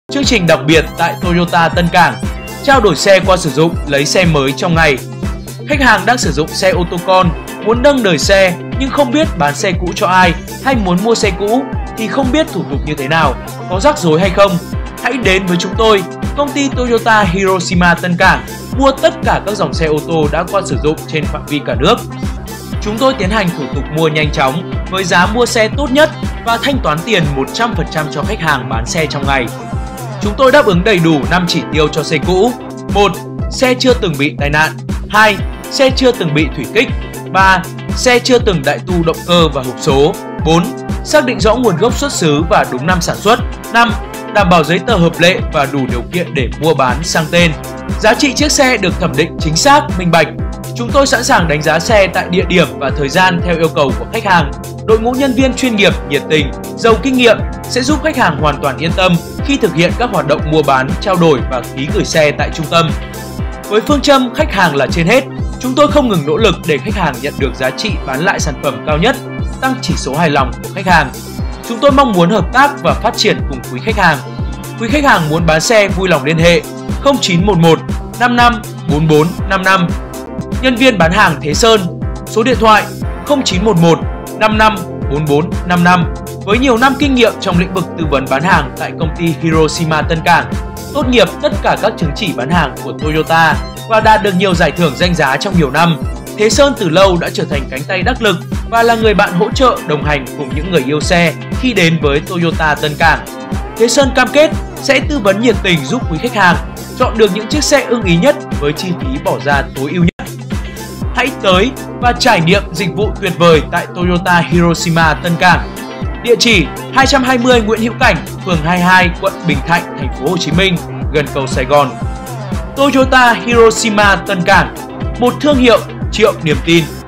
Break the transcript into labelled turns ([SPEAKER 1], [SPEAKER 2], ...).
[SPEAKER 1] Chương trình đặc biệt tại Toyota Tân Cảng, trao đổi xe qua sử dụng, lấy xe mới trong ngày. Khách hàng đang sử dụng xe ô tô con, muốn nâng đời xe nhưng không biết bán xe cũ cho ai hay muốn mua xe cũ thì không biết thủ tục như thế nào, có rắc rối hay không. Hãy đến với chúng tôi, công ty Toyota Hiroshima Tân Cảng, mua tất cả các dòng xe ô tô đã qua sử dụng trên phạm vi cả nước. Chúng tôi tiến hành thủ tục mua nhanh chóng với giá mua xe tốt nhất và thanh toán tiền 100% cho khách hàng bán xe trong ngày. Chúng tôi đáp ứng đầy đủ 5 chỉ tiêu cho xe cũ. 1. Xe chưa từng bị tai nạn. 2. Xe chưa từng bị thủy kích. 3. Xe chưa từng đại tu động cơ và hộp số. 4. Xác định rõ nguồn gốc xuất xứ và đúng năm sản xuất. 5. Đảm bảo giấy tờ hợp lệ và đủ điều kiện để mua bán sang tên. Giá trị chiếc xe được thẩm định chính xác, minh bạch. Chúng tôi sẵn sàng đánh giá xe tại địa điểm và thời gian theo yêu cầu của khách hàng. Đội ngũ nhân viên chuyên nghiệp, nhiệt tình, giàu kinh nghiệm sẽ giúp khách hàng hoàn toàn yên tâm khi thực hiện các hoạt động mua bán, trao đổi và ký gửi xe tại trung tâm. Với phương châm khách hàng là trên hết, chúng tôi không ngừng nỗ lực để khách hàng nhận được giá trị bán lại sản phẩm cao nhất, tăng chỉ số hài lòng của khách hàng. Chúng tôi mong muốn hợp tác và phát triển cùng quý khách hàng. Quý khách hàng muốn bán xe vui lòng liên hệ 0911 55 44 55. Nhân viên bán hàng Thế Sơn, số điện thoại 0911 55 44 55. Với nhiều năm kinh nghiệm trong lĩnh vực tư vấn bán hàng tại công ty Hiroshima Tân Cảng, tốt nghiệp tất cả các chứng chỉ bán hàng của Toyota và đạt được nhiều giải thưởng danh giá trong nhiều năm, Thế Sơn từ lâu đã trở thành cánh tay đắc lực và là người bạn hỗ trợ đồng hành cùng những người yêu xe khi đến với Toyota Tân Cảng. Thế Sơn cam kết sẽ tư vấn nhiệt tình giúp quý khách hàng chọn được những chiếc xe ưng ý nhất với chi phí bỏ ra tối ưu nhất. Hãy tới và trải nghiệm dịch vụ tuyệt vời tại Toyota Hiroshima Tân Cảng. Địa chỉ 220 Nguyễn Hữu Cảnh, phường 22, quận Bình Thạnh, thành phố Hồ Chí Minh, gần cầu Sài Gòn. Toyota Hiroshima Tân Cảng, một thương hiệu triệu niềm tin.